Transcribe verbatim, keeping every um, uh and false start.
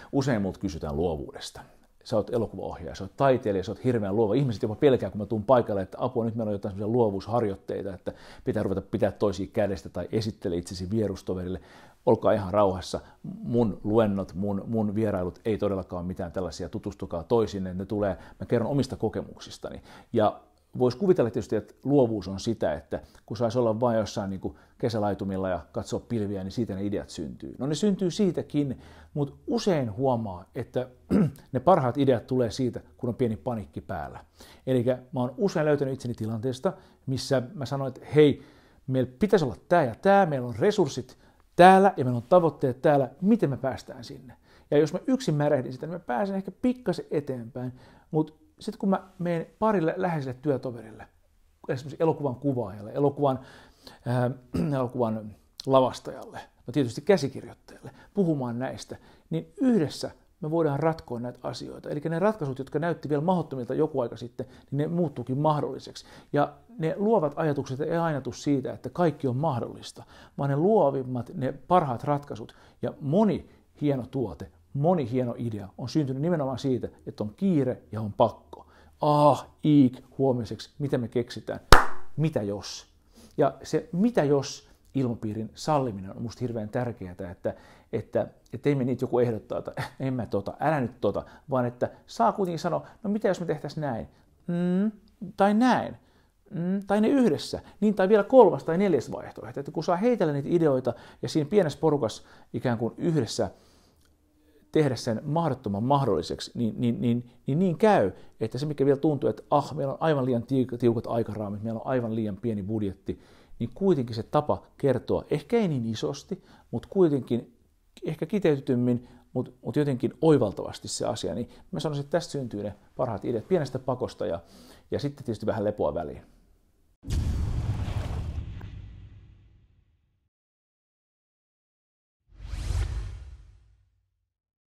Usein multa kysytään luovuudesta. Sä oot elokuvaohjaaja, sä oot taiteilija, sä oot hirveän luova. Ihmiset jopa pelkää, kun mä tuun paikalle, että apua, nyt meillä on jotain sellaisia luovuusharjoitteita, että pitää ruveta pitää toisia kädestä tai esittele itsesi vierustoverille. Olkaa ihan rauhassa. Mun luennot, mun, mun vierailut ei todellakaan mitään tällaisia, tutustukaa toisinne. Ne tulee, mä kerron omista kokemuksistani. Ja voisi kuvitella tietysti, että luovuus on sitä, että kun saisi olla vain jossain niin kuin kesälaitumilla ja katsoa pilviä, niin siitä ne ideat syntyy. No ne syntyy siitäkin, mutta usein huomaa, että ne parhaat ideat tulee siitä, kun on pieni panikki päällä. Eli mä oon usein löytänyt itseni tilanteesta, missä mä sanoin, että hei, meillä pitäisi olla tämä ja tämä, meillä on resurssit täällä ja meillä on tavoitteet täällä, miten me päästään sinne. Ja jos mä yksin märehdin sitä, niin mä pääsen ehkä pikkasen eteenpäin, mutta sitten kun mä menen parille läheiselle työtoverille, esimerkiksi elokuvan kuvaajalle, elokuvan, äh, elokuvan lavastajalle, no tietysti käsikirjoittajalle, puhumaan näistä, niin yhdessä me voidaan ratkoa näitä asioita. Eli ne ratkaisut, jotka näytti vielä mahdottomilta joku aika sitten, niin ne muuttuukin mahdolliseksi. Ja ne luovat ajatukset ei aina tule siitä, että kaikki on mahdollista, vaan ne luovimmat, ne parhaat ratkaisut ja moni hieno tuote, moni hieno idea on syntynyt nimenomaan siitä, että on kiire ja on pakko. Ah, iik, huomiseksi, mitä me keksitään, mitä jos. Ja se mitä jos ilmapiirin salliminen on musta hirveän tärkeää, että, että, että ei me niitä joku ehdottaa, että en mä tota, älä nyt tota, vaan että saa kuitenkin sanoa, no mitä jos me tehtäisiin näin, mm, tai näin, mm, tai ne yhdessä, niin tai vielä kolmas tai neljäs vaihtoehto, että kun saa heitellä niitä ideoita ja siinä pienessä porukassa ikään kuin yhdessä tehdä sen mahdottoman mahdolliseksi, niin niin, niin, niin niin käy, että se mikä vielä tuntuu, että ah, meillä on aivan liian tiukat aikaraamit, meillä on aivan liian pieni budjetti, niin kuitenkin se tapa kertoa, ehkä ei niin isosti, mutta kuitenkin ehkä kiteytetymmin, mutta, mutta jotenkin oivaltavasti se asia, niin mä sanoisin, että tästä syntyy ne parhaat ideat pienestä pakosta ja, ja sitten tietysti vähän lepoa väliin.